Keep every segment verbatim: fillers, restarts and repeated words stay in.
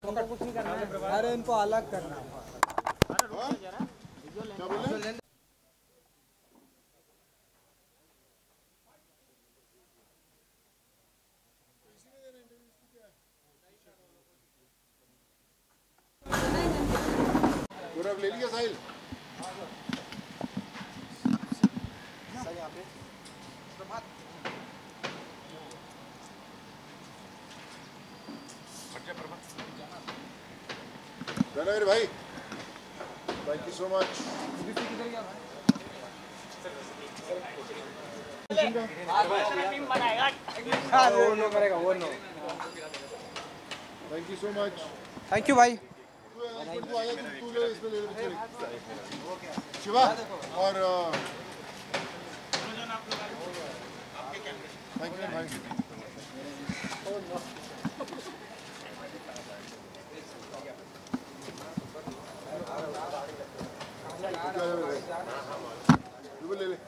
कुछ नहीं करना है, अरे इनको अलग करना है। क्या बोले? पूरा ले लिया साहिल? रणवीर भाई, thank you so much. Thank you so much. Thank you भाई। शिवा और थैंक यू भाई। ले ले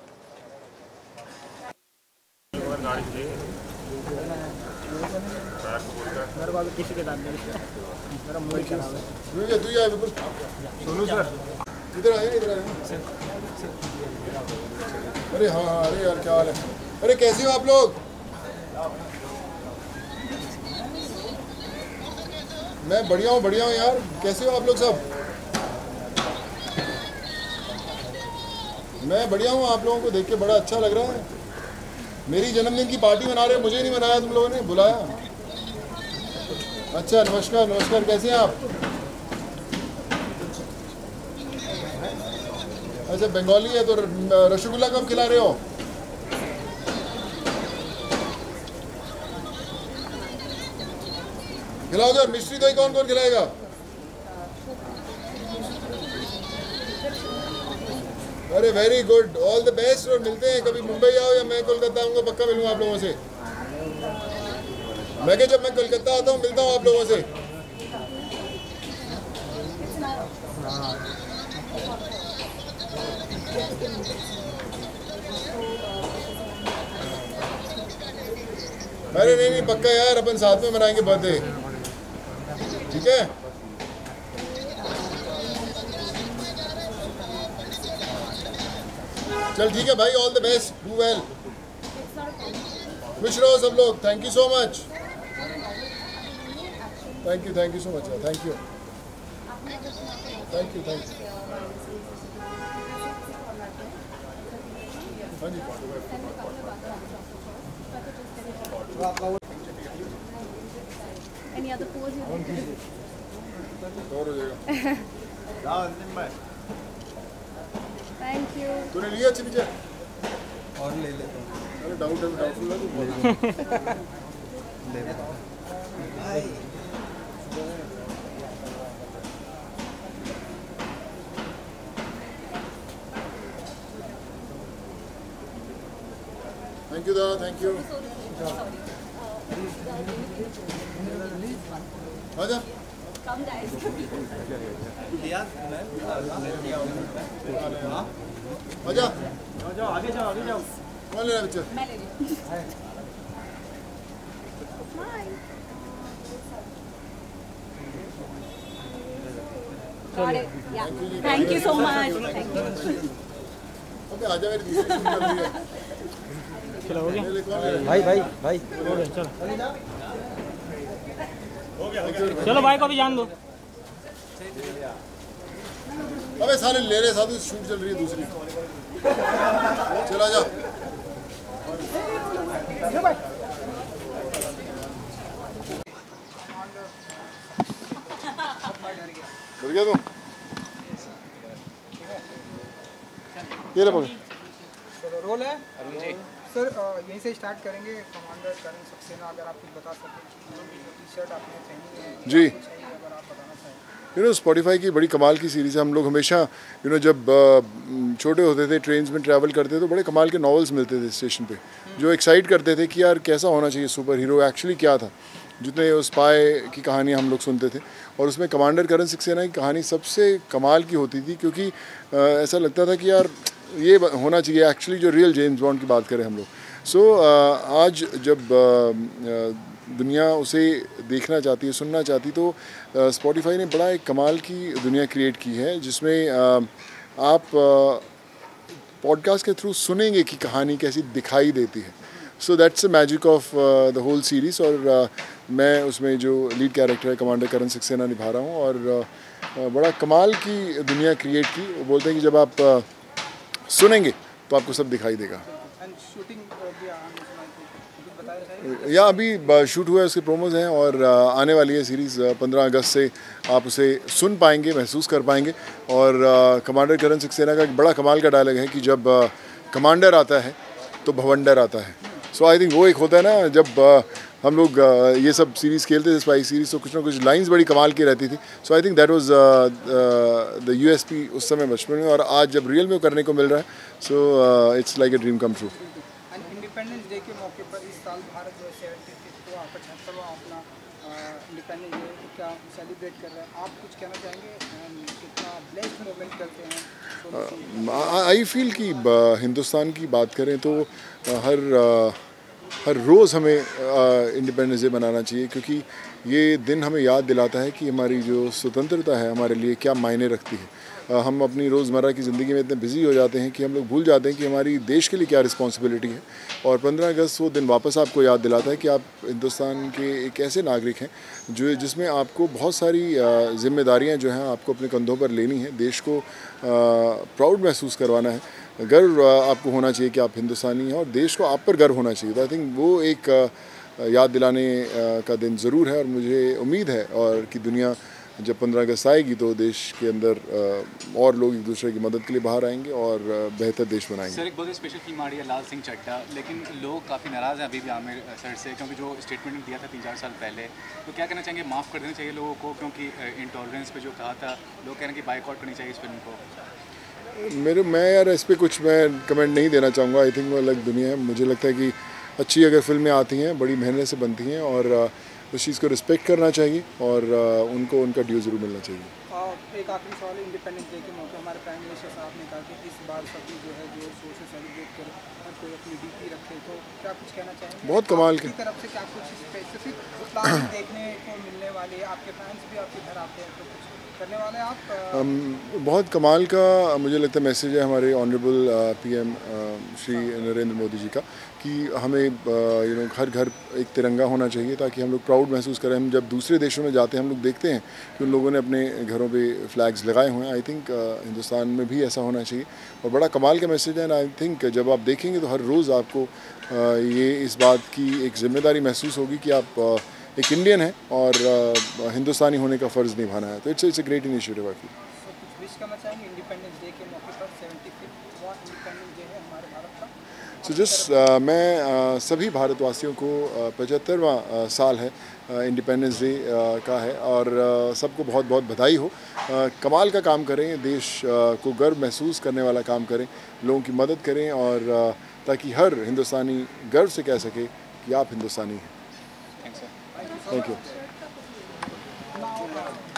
मेरे पास किसी के दांत नहीं है, मेरा मुंह खराब है। तू ही आया बिल्कुल। सोनू सर इधर आइए, इधर आइए। अरे हाँ हाँ, अरे यार क्या हाल है? अरे कैसे हो आप लोग? मैं बढ़िया हूँ बढ़िया हूँ यार। कैसे हो आप लोग सब? मैं बढ़िया हूँ। आप लोगों को देख के बड़ा अच्छा लग रहा है। मेरी जन्मदिन की पार्टी मना रहे हो, मुझे नहीं मनाया तुम लोगों ने, बुलाया। अच्छा नमस्कार नमस्कार, कैसे हैं आप? अच्छा बंगाली है तो रसगुल्ला कब खिला रहे हो? खिलाओ तो। मिस्ट्री दही कौन कौन खिलाएगा? अरे very good, all the best. और मिलते हैं कभी, मुंबई आओ या मैं कोलकाता आऊँगा, पक्का मिलूंगा आप लोगों से। मैं क्या, जब मैं कोलकाता आता हूँ मिलता हूँ आप लोगों से। अरे नहीं नहीं पक्का यार, अपन साथ में मनाएंगे बर्थडे, ठीक है? चल ठीक है भाई, all the best, do well, खुश रहो सब लोग। Thank you so much, thank you thank you so much, thank you thank you thank you. हाँ जी, Any other pose you want to do? और हो जाएगा। Thank you. तूने लिया अच्छी नीचे? और ले लेता हूँ। अरे डाउट है, डाउटफुल है तू। ले लेता हूँ। थैंक यू दादा, थैंक यू। आजा। Come guys. आजा। जाओ आगे जाओ आगे जाओ। कौन ले रहा है पिक्चर? मैं ले रही हूँ। Got it. Yeah. Thank you so much. Thank you. Okay आजा, मेरी दूसरी टीम चल रही है। चलो हो गया ले ले, कौन ले रहा है? भाई भाई भाई हो गया, चलो चलो भाई को भी जान दो। अबे साले ले रहे साधु, शूट चल रही है दूसरी। चला जा। डर गया तुम? ये ले पकड़। रोल है सर, यहीं से स्टार्ट करेंगे। कमांडर करण सक्सेना, अगर आप कुछ बता सकें, टी शर्ट आपने पहनी है जी, अगर आप बताना चाहें। यू नो स्पॉटिफाई की बड़ी कमाल की सीरीज़ है। हम लोग हमेशा यू नो जब uh, छोटे होते थे, ट्रेन्स में ट्रैवल करते थे तो बड़े कमाल के नॉवेल्स मिलते थे स्टेशन पे, जो एक्साइट करते थे कि यार कैसा होना चाहिए सुपर हीरो, एक्चुअली क्या था। जितने उस स्पाई की कहानियाँ हम लोग सुनते थे, और उसमें कमांडर करण सक्सेना की कहानी सबसे कमाल की होती थी, क्योंकि uh, ऐसा लगता था कि यार ये होना चाहिए एक्चुअली, जो रियल जेम्स बॉन्ड की बात करें हम लोग। सो so, uh, आज जब दुनिया उसे देखना चाहती है, सुनना चाहती, तो स्पॉटिफाई ने बड़ा एक कमाल की दुनिया क्रिएट की है जिसमें आप पॉडकास्ट के थ्रू सुनेंगे कि कहानी कैसी दिखाई देती है. So that's the magic of the whole series. और uh, मैं उसमें जो लीड कैरेक्टर है कमांडर करण सक्सेना निभा रहा हूँ. और uh, बड़ा कमाल की दुनिया क्रिएट की. वो बोलते हैं कि जब आप uh, सुनेंगे तो आपको सब दिखाई देगा. या अभी शूट हुआ है, उसके प्रोमोज हैं और आने वाली है सीरीज़. पंद्रह अगस्त से आप उसे सुन पाएंगे, महसूस कर पाएंगे. और कमांडर करण सक्सेना का एक बड़ा कमाल का डायलॉग है कि जब कमांडर आता है तो भवंडर आता है. सो आई थिंक वो एक होता है ना, जब हम लोग ये सब सीरीज़ खेलते थे, स्पाई सीरीज़, तो कुछ ना कुछ लाइंस बड़ी कमाल की रहती थी. So I think that was the USP उस समय बचपन में, और आज जब रियल में करने को मिल रहा है, so it's like a dream come true. Independence day के मौके पर इस साल भारत जो है पचहत्तरवां अपना इंडिपेंडेंस डे क्या सेलिब्रेट कर रहा है. आप कुछ कहना चाहेंगे, कितना ब्लेस्ड मोमेंट करते हैं? आई फील कि हिंदुस्तान की बात करें तो हर हर रोज़ हमें इंडिपेंडेंस डे मनाना चाहिए, क्योंकि ये दिन हमें याद दिलाता है कि हमारी जो स्वतंत्रता है हमारे लिए क्या मायने रखती है. हम अपनी रोज़मर्रा की ज़िंदगी में इतने बिजी हो जाते हैं कि हम लोग भूल जाते हैं कि हमारी देश के लिए क्या रिस्पॉन्सिबिलिटी है. और पंद्रह अगस्त वो दिन वापस आपको याद दिलाता है कि आप हिंदुस्तान के एक ऐसे नागरिक हैं जो जिसमें आपको बहुत सारी जिम्मेदारियां जो हैं आपको अपने कंधों पर लेनी है. देश को प्राउड महसूस करवाना है, गर्व आपको होना चाहिए कि आप हिंदुस्तानी हैं, और देश को आप पर गर्व होना चाहिए. तो आई थिंक वो एक याद दिलाने का दिन ज़रूर है. और मुझे उम्मीद है और कि दुनिया जब पंद्रह अगस्त आएगी तो देश के अंदर और लोग एक दूसरे की मदद के लिए बाहर आएंगे और बेहतर देश बनाएंगे. सर, एक बहुत स्पेशल फिल्म आ रही है लाल सिंह चड्ढा, लेकिन लोग काफ़ी नाराज़ हैं अभी भी आमिर सर से, क्योंकि जो स्टेटमेंट दिया था तीन चार साल पहले, तो क्या कहना चाहेंगे, माफ़ कर देना चाहिए लोगों को, क्योंकि इंटॉलरेंस पे जो कहा था, लोग कह रहे हैं कि बाइकआउट करनी चाहिए इस फिल्म को. मेरे मैं यार इस पर कुछ मैं कमेंट नहीं देना चाहूँगा. आई थिंक वो अलग दुनिया है. मुझे लगता है कि अच्छी अगर फिल्में आती हैं, बड़ी मेहनत से बनती हैं, और उस चीज़ को रिस्पेक्ट करना चाहिए और उनको उनका ड्यू ज़रूर मिलना चाहिए. एक आखिरी सवाल, इंडिपेंडेंस डे के मौके हमारे प्राइम मिनिस्टर साहब ने कहा कि इस बार सभी जो है जोर शोर से सेलिब्रेट करें और कोई अपनी डीपी रखे, तो क्या कुछ कहना चाहेंगे? बहुत कमाल के तरफ से क्या कुछ स्पेसिफिक प्लान देखने को मिलने वाले, आपके फैंस भी आपके घर आते हैं, तो कुछ करने वाले आप? um, बहुत कमाल का मुझे लगता है मैसेज है हमारे ऑनरेबल पीएम श्री नरेंद्र मोदी जी का, कि हमें यू नो हर घर एक तिरंगा होना चाहिए ताकि हम लोग प्राउड महसूस करें. हम जब दूसरे देशों में जाते हैं हम लोग देखते हैं कि उन लोगों ने अपने घरों पे फ्लैग्स लगाए हुए हैं. आई थिंक हिंदुस्तान में भी ऐसा होना चाहिए और बड़ा कमाल का मैसेज है. आई थिंक जब आप देखेंगे तो हर रोज़ आपको uh, ये इस बात की एक जिम्मेदारी महसूस होगी कि आप uh, एक इंडियन है और uh, हिंदुस्तानी होने का फ़र्ज़ निभाना है. तो it's it's a great initiative. I feel कुछ विश करना चाहेंगे इंडिपेंडेंस डे के मौके पर, सेवेंटी फिफ्थ इंडिपेंडेंस डे है हमारे भारत का. सो so जस्ट uh, मैं uh, सभी भारतवासियों को पचहत्तरवां uh, साल है इंडिपेंडेंस डे uh, का है, और uh, सबको बहुत बहुत बधाई हो. uh, कमाल का काम करें, देश uh, को गर्व महसूस करने वाला काम करें, लोगों की मदद करें, और uh, ताकि हर हिंदुस्तानी गर्व से कह सके कि आप हिंदुस्तानी हैं. Thank you.